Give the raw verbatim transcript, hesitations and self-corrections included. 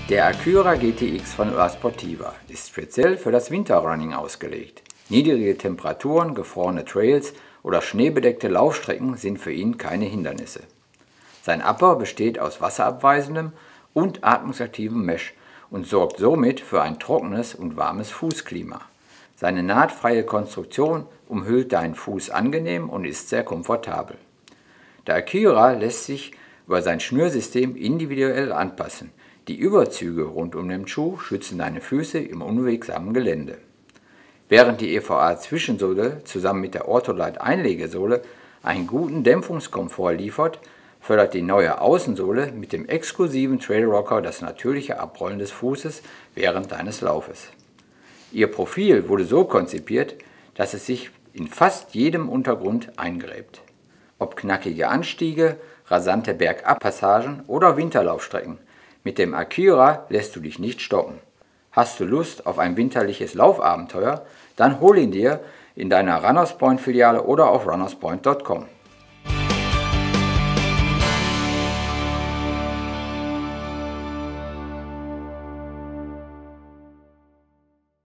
Der Akyra G T X von La Sportiva ist speziell für das Winterrunning ausgelegt. Niedrige Temperaturen, gefrorene Trails oder schneebedeckte Laufstrecken sind für ihn keine Hindernisse. Sein Upper besteht aus wasserabweisendem und atmungsaktivem Mesh und sorgt somit für ein trockenes und warmes Fußklima. Seine nahtfreie Konstruktion umhüllt deinen Fuß angenehm und ist sehr komfortabel. Der Akyra lässt sich über sein Schnürsystem individuell anpassen. Die Überzüge rund um den Schuh schützen deine Füße im unwegsamen Gelände. Während die E V A-Zwischensohle zusammen mit der Ortholite-Einlegesohle einen guten Dämpfungskomfort liefert, fördert die neue Außensohle mit dem exklusiven Trailrocker das natürliche Abrollen des Fußes während deines Laufes. Ihr Profil wurde so konzipiert, dass es sich in fast jedem Untergrund eingräbt. Ob knackige Anstiege, rasante Bergabpassagen oder Winterlaufstrecken, mit dem Akyra lässt du dich nicht stoppen. Hast du Lust auf ein winterliches Laufabenteuer? Dann hol ihn dir in deiner Runners Point Filiale oder auf runners point punkt com.